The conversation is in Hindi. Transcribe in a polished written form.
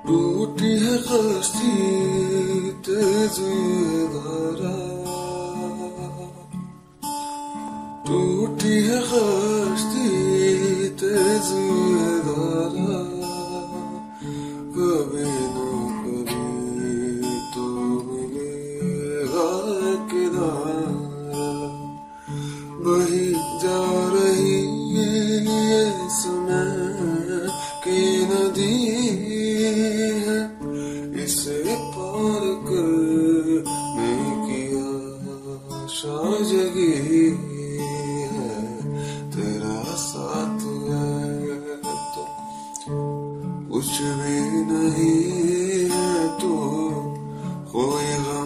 टूटी है कश्ती तेज धारा, टूटी है कश्ती तेज धारा, कभी न कभी तो मिलेगा किनारा। बही जा रही ये समय की नदी है, इसे पार करने की आशा जगी है। तेरा साथ है तो कुछ भी नहीं है, तो कोई